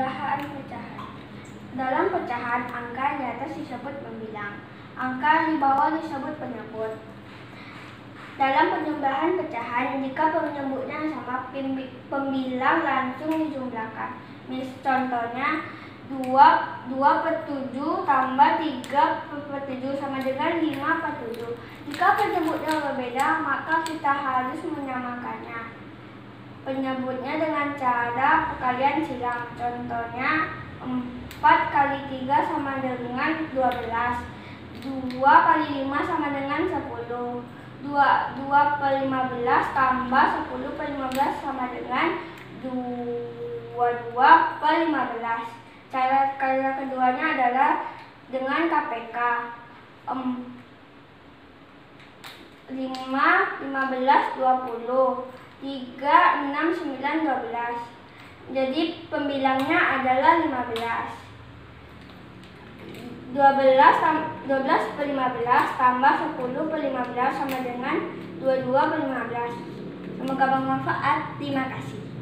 Pembukaan pecahan. Dalam pecahan, angka di atas disebut pembilang, angka di bawah disebut penyebut. Dalam penjumlahan pecahan, jika penyebutnya sama, pembilang langsung dijumlahkan. Contohnya, 2/7 tambah 3/7 sama dengan 5/7. Jika penyebutnya berbeda, maka kita harus menyamakannya. Penyebutnya dengan cara perkalian silang. Contohnya, 4 kali 3 sama dengan 12. 2 kali 5 sama dengan 10. 2/15 tambah 10/15 sama dengan 22/15. Cara keduanya adalah dengan KPK. 5, 15, 20. 3, 6, 9, 12. Jadi pembilangnya adalah 15. 12/15 tambah 10/15 sama dengan 22/15. Semoga bermanfaat. Terima kasih.